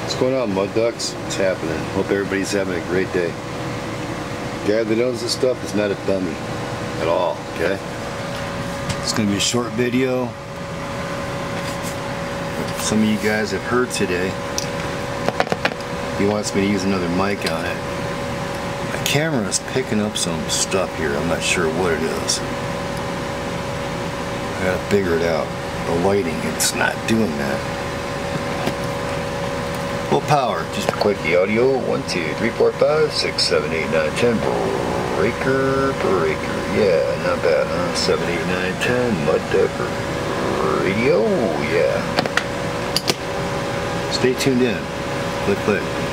What's going on, mud ducks? What's happening? Hope everybody's having a great day. The guy that owns this stuff is not a dummy at all, okay? It's going to be a short video. Some of you guys have heard today. He wants me to use another mic on it. My camera is picking up some stuff here. I'm not sure what it is. I gotta figure it out. The lighting, it's not doing that. Full power, just a quickie audio. 1, 2, 3, 4, 5, 6, 7, 8, 9, 10. Breaker. Yeah, not bad, huh? 7, 8, 9, 10. Mud duck radio. Yeah. Stay tuned in. Click.